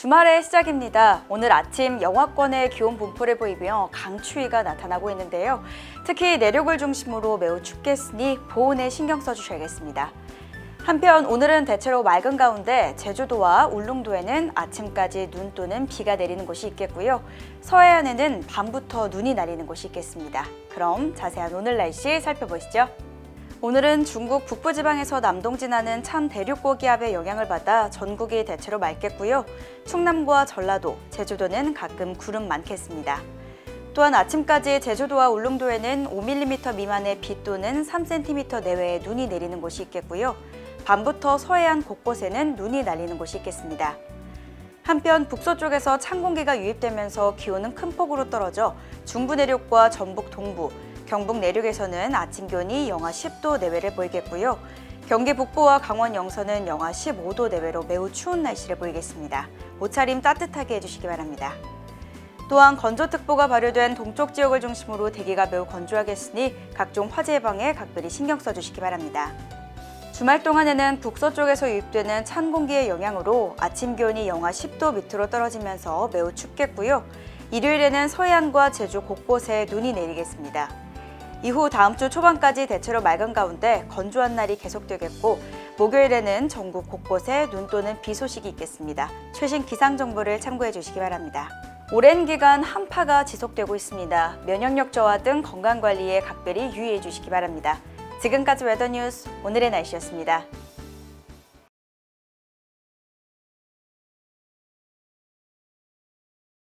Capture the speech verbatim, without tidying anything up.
주말의 시작입니다. 오늘 아침 영하권의 기온 분포를 보이며 강추위가 나타나고 있는데요. 특히 내륙을 중심으로 매우 춥겠으니 보온에 신경 써주셔야겠습니다. 한편 오늘은 대체로 맑은 가운데 제주도와 울릉도에는 아침까지 눈 또는 비가 내리는 곳이 있겠고요. 서해안에는 밤부터 눈이 내리는 곳이 있겠습니다. 그럼 자세한 오늘 날씨 살펴보시죠. 오늘은 중국 북부지방에서 남동진하는 찬 대륙고기압의 영향을 받아 전국이 대체로 맑겠고요. 충남과 전라도, 제주도는 가끔 구름 많겠습니다. 또한 아침까지 제주도와 울릉도에는 오 밀리미터 미만의 비 또는 삼 센티미터 내외의 눈이 내리는 곳이 있겠고요. 밤부터 서해안 곳곳에는 눈이 날리는 곳이 있겠습니다. 한편 북서쪽에서 찬 공기가 유입되면서 기온은 큰 폭으로 떨어져 중부 내륙과 전북 동부, 경북 내륙에서는 아침 기온이 영하 십 도 내외를 보이겠고요. 경기 북부와 강원 영서는 영하 십오 도 내외로 매우 추운 날씨를 보이겠습니다. 옷차림 따뜻하게 해주시기 바랍니다. 또한 건조특보가 발효된 동쪽 지역을 중심으로 대기가 매우 건조하겠으니 각종 화재 예방에 각별히 신경 써주시기 바랍니다. 주말 동안에는 북서쪽에서 유입되는 찬 공기의 영향으로 아침 기온이 영하 십 도 밑으로 떨어지면서 매우 춥겠고요. 일요일에는 서해안과 제주 곳곳에 눈이 내리겠습니다. 이후 다음 주 초반까지 대체로 맑은 가운데 건조한 날이 계속되겠고 목요일에는 전국 곳곳에 눈 또는 비 소식이 있겠습니다. 최신 기상 정보를 참고해 주시기 바랍니다. 오랜 기간 한파가 지속되고 있습니다. 면역력 저하 등 건강관리에 각별히 유의해 주시기 바랍니다. 지금까지 웨더뉴스 오늘의 날씨였습니다.